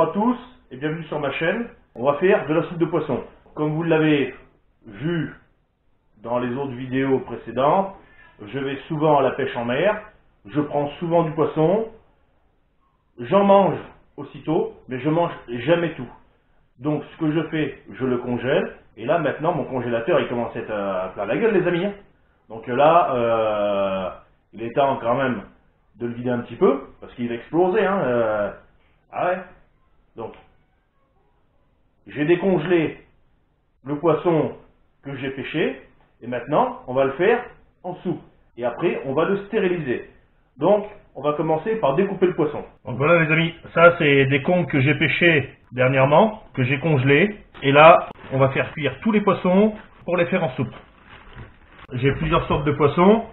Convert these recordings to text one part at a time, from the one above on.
Bonjour à tous et bienvenue sur ma chaîne. On va faire de la soupe de poisson. Comme vous l'avez vu dans les autres vidéos précédentes, je vais souvent à la pêche en mer, je prends souvent du poisson, j'en mange aussitôt, mais je mange jamais tout. Donc ce que je fais, je le congèle, et là maintenant mon congélateur il commence à être à plein la gueule les amis. Donc là, il est temps quand même de le vider un petit peu, parce qu'il va exploser. Ah ouais. Donc, j'ai décongelé le poisson que j'ai pêché, et maintenant, on va le faire en soupe. Et après, on va le stériliser. Donc, on va commencer par découper le poisson. Donc voilà les amis, ça c'est des congres que j'ai pêchés dernièrement, que j'ai congelés. Et là, on va faire cuire tous les poissons pour les faire en soupe. J'ai plusieurs sortes de poissons.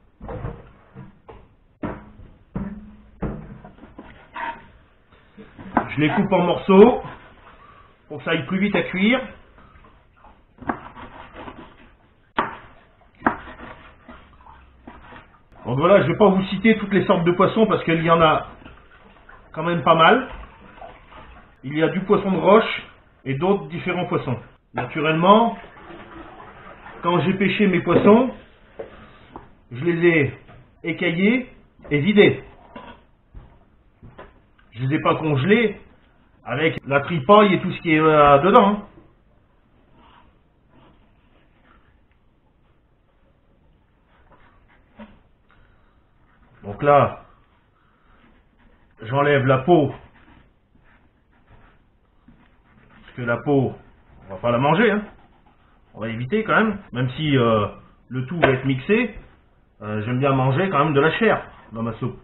Je les coupe en morceaux pour que ça aille plus vite à cuire. Donc voilà, je ne vais pas vous citer toutes les sortes de poissons parce qu'il y en a quand même pas mal. Il y a du poisson de roche et d'autres différents poissons. Naturellement, quand j'ai pêché mes poissons, je les ai écaillés et vidés. Je ne les ai pas congelés avec la tripaille et tout ce qui est dedans. Donc là, j'enlève la peau. Parce que la peau, on va pas la manger. On va éviter quand même si le tout va être mixé. J'aime bien manger quand même de la chair dans ma soupe.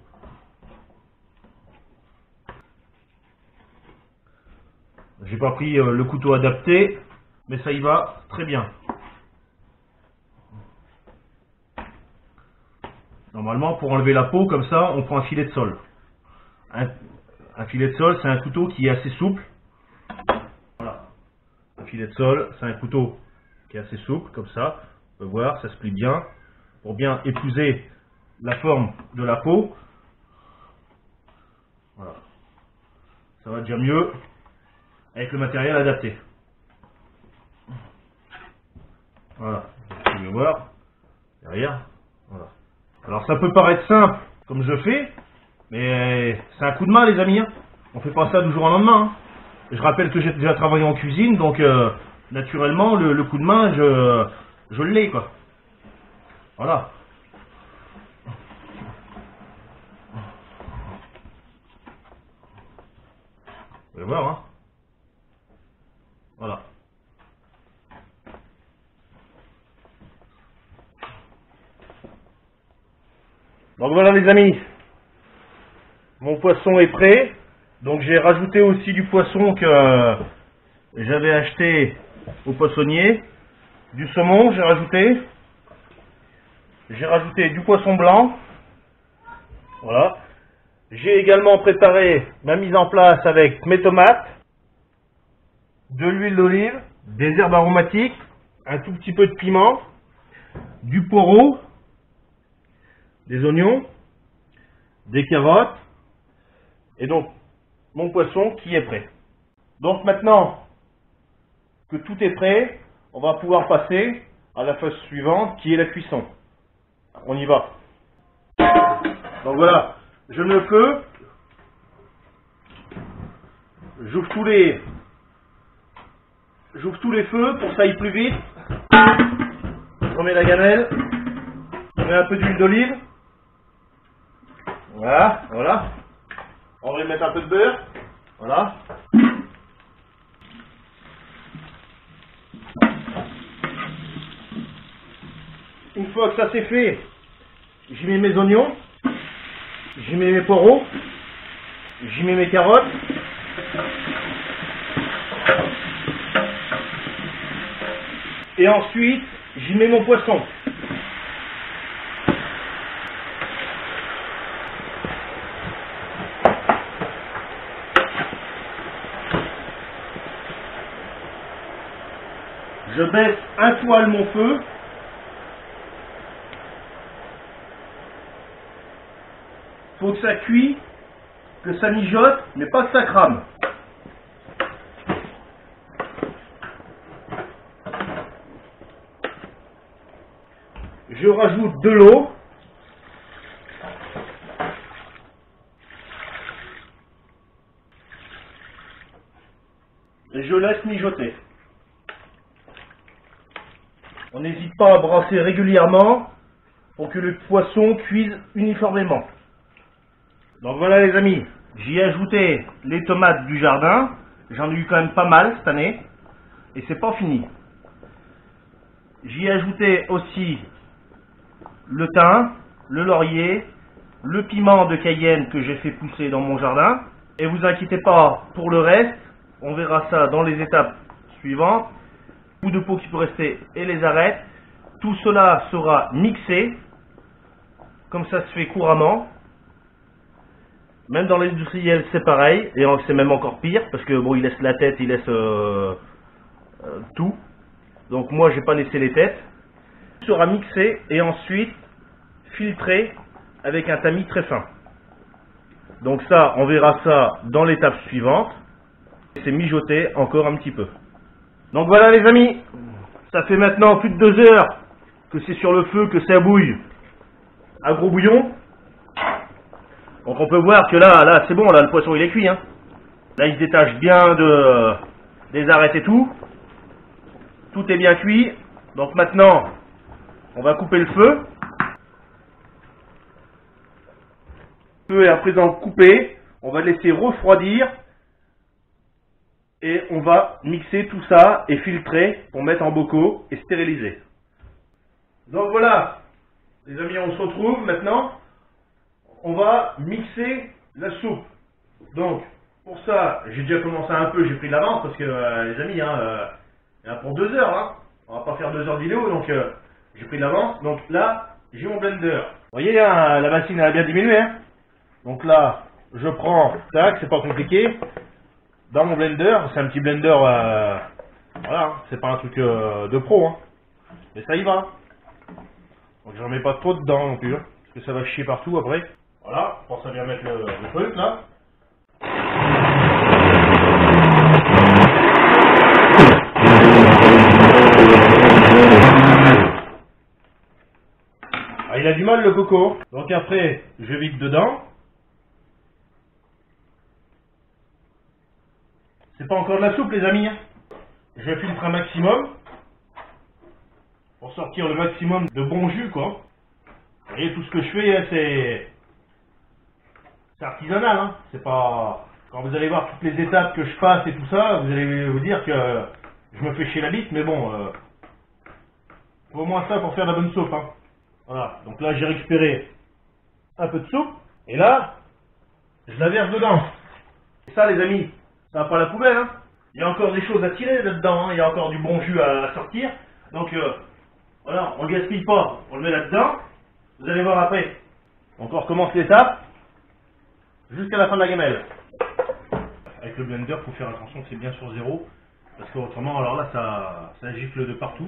J'ai pas pris le couteau adapté, mais ça y va très bien. Normalement, pour enlever la peau, comme ça, on prend un filet de sole. Un filet de sole, c'est un couteau qui est assez souple. Voilà. Un filet de sole, c'est un couteau qui est assez souple, comme ça. On peut voir, ça se plie bien. Pour bien épouser la forme de la peau. Voilà. Ça va déjà mieux avec le matériel adapté. Voilà. Vous pouvez voir. Derrière. Voilà. Alors ça peut paraître simple, comme je fais, mais c'est un coup de main les amis. On fait pas ça du jour au lendemain. Je rappelle que j'ai déjà travaillé en cuisine, donc naturellement le coup de main, je l'ai quoi. Voilà. Vous pouvez voir, Voilà. Donc voilà les amis, mon poisson est prêt. Donc j'ai rajouté aussi du poisson que j'avais acheté au poissonnier. Du saumon j'ai rajouté. J'ai rajouté du poisson blanc. Voilà. J'ai également préparé ma mise en place avec mes tomates, de l'huile d'olive, des herbes aromatiques, un tout petit peu de piment, du poireau, des oignons, des carottes, et donc mon poisson qui est prêt. Donc maintenant que tout est prêt, on va pouvoir passer à la phase suivante qui est la cuisson. On y va. Donc voilà, je mets le feu, j'ouvre tous les feux pour que ça aille plus vite. Je remets la gamelle, je mets un peu d'huile d'olive. Voilà, voilà. On va y mettre un peu de beurre. Voilà. Une fois que ça c'est fait, j'y mets mes oignons, j'y mets mes poireaux, j'y mets mes carottes. Et ensuite, j'y mets mon poisson. Je baisse un poil mon feu. Faut que ça cuise, que ça mijote, mais pas que ça crame. je rajoute de l'eau. Et je laisse mijoter. On n'hésite pas à brasser régulièrement pour que le poisson cuise uniformément. Donc voilà les amis, j'y ai ajouté les tomates du jardin. J'en ai eu quand même pas mal cette année. Et c'est pas fini. J'y ai ajouté aussi le thym, le laurier, le piment de Cayenne que j'ai fait pousser dans mon jardin. Et vous inquiétez pas pour le reste, on verra ça dans les étapes suivantes. Bout de peau qui peut rester et les arêtes. Tout cela sera mixé, comme ça se fait couramment. Même dans l'industriel c'est pareil, et c'est même encore pire, parce que bon, il laisse la tête, il laisse tout. Donc moi j'ai pas laissé les têtes. Tout sera mixé et ensuite filtré avec un tamis très fin. Donc ça, on verra ça dans l'étape suivante. C'est mijoté encore un petit peu. Donc voilà les amis, ça fait maintenant plus de 2 heures que c'est sur le feu, que ça bouille à gros bouillon. Donc on peut voir que là c'est bon, là le poisson il est cuit. Hein. Là il se détache bien des arêtes et tout. Tout est bien cuit. Donc maintenant, on va couper le feu. Le feu est à présent coupé. On va laisser refroidir. Et on va mixer tout ça et filtrer pour mettre en bocaux et stériliser. Donc voilà, les amis, on se retrouve maintenant. On va mixer la soupe. Donc, pour ça, j'ai déjà commencé un peu, j'ai pris de l'avance parce que les amis, il y en a pour 2 heures. Hein. On va pas faire 2 heures de vidéo, donc j'ai pris de l'avance. Donc là, j'ai mon blender. Vous voyez, hein, la bassine elle a bien diminué. Hein. Donc là, je prends, tac, c'est pas compliqué. Dans mon blender, c'est un petit blender, voilà, c'est pas un truc de pro, hein. Mais ça y va. Donc j'en mets pas trop dedans non plus, hein, parce que ça va chier partout après. Voilà, je pense à bien mettre le truc là. Ah, il a du mal le coco. Donc après, je vide dedans. C'est pas encore de la soupe les amis. Je filtre un maximum pour sortir le maximum de bon jus quoi. Vous voyez tout ce que je fais c'est artisanal hein. C'est pas quand vous allez voir toutes les étapes que je passe et tout ça, vous allez vous dire que je me fais chier la bite, mais bon faut au moins ça pour faire de la bonne soupe hein. Voilà, donc là j'ai récupéré un peu de soupe et là je la verse dedans. Et ça les amis, ça va pas à la poubelle, hein. Il y a encore des choses à tirer là-dedans, hein. Il y a encore du bon jus à sortir. Donc voilà, on ne gaspille pas, on le met là-dedans. Vous allez voir après. Donc on recommence l'étape jusqu'à la fin de la gamelle. Avec le blender, il faut faire attention que c'est bien sur 0. Parce qu'autrement, alors là, ça gifle de partout.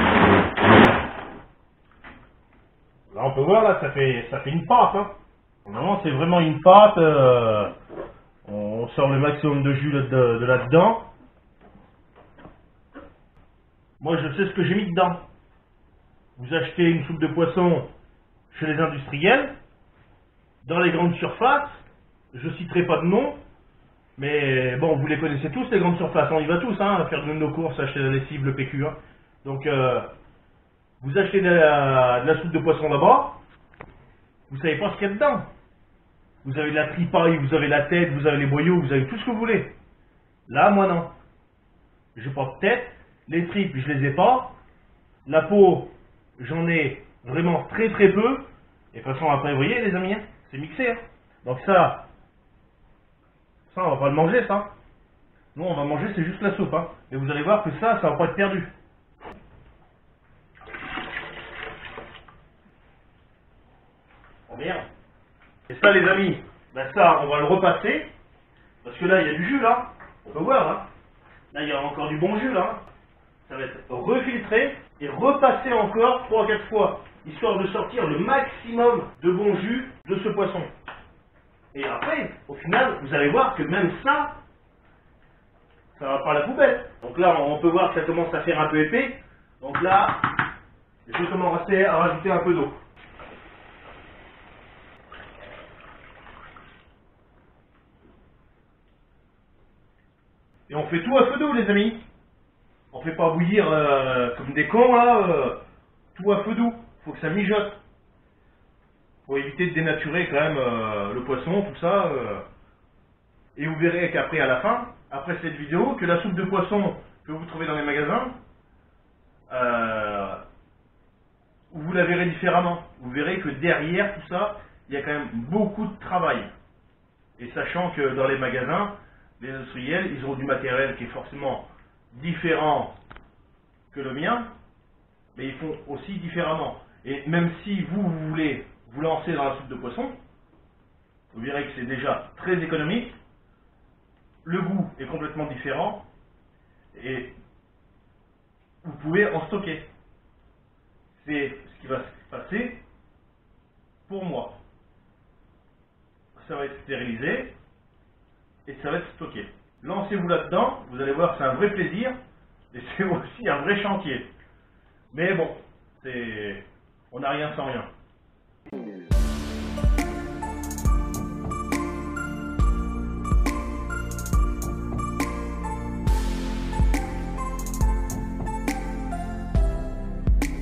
Là, on peut voir, là, ça fait une pâte. Hein. Normalement, c'est vraiment une pâte. On sort le maximum de jus de là-dedans. Moi, je sais ce que j'ai mis dedans. Vous achetez une soupe de poisson chez les industriels, dans les grandes surfaces. Je citerai pas de nom, mais bon, vous les connaissez tous, les grandes surfaces. On y va tous, hein, faire de nos courses, acheter la lessive, le PQ. Hein. Donc, vous achetez de la soupe de poisson là-bas, vous savez pas ce qu'il y a dedans. Vous avez de la tripaille, vous avez la tête, vous avez les boyaux, vous avez tout ce que vous voulez. Là, moi non. J'ai pas de tête, les tripes, je les ai pas. La peau, j'en ai vraiment très très peu. Et de toute façon, après, vous voyez les amis, hein, c'est mixé. Hein. Donc ça, on va pas le manger, ça. Nous, on va manger, c'est juste la soupe. Hein. Et vous allez voir que ça va pas être perdu. Oh merde. Et ça les amis, ben ça on va le repasser, parce que là il y a du jus là, on peut voir hein. Là il y a encore du bon jus là, ça va être refiltré et repassé encore 3 à 4 fois, histoire de sortir le maximum de bon jus de ce poisson. Et après, au final, vous allez voir que même ça va pas à la poubelle. Donc là on peut voir que ça commence à faire un peu épais, donc là, je vais commencer à rajouter un peu d'eau. Et on fait tout à feu doux, les amis. On fait pas bouillir comme des cons, là. Tout à feu doux. Faut que ça mijote. Faut éviter de dénaturer quand même le poisson, tout ça. Et vous verrez qu'après, à la fin, après cette vidéo, que la soupe de poisson que vous trouvez dans les magasins, vous la verrez différemment. Vous verrez que derrière tout ça, il y a quand même beaucoup de travail. Et sachant que dans les magasins, les industriels, ils ont du matériel qui est forcément différent que le mien, mais ils font aussi différemment. Et même si vous voulez vous lancer dans la soupe de poisson, vous verrez que c'est déjà très économique, le goût est complètement différent, et vous pouvez en stocker. C'est ce qui va se passer pour moi. Ça va être stérilisé, et ça va être stocké. Lancez-vous là-dedans, vous allez voir, c'est un vrai plaisir, et c'est aussi un vrai chantier. Mais bon, on n'a rien sans rien.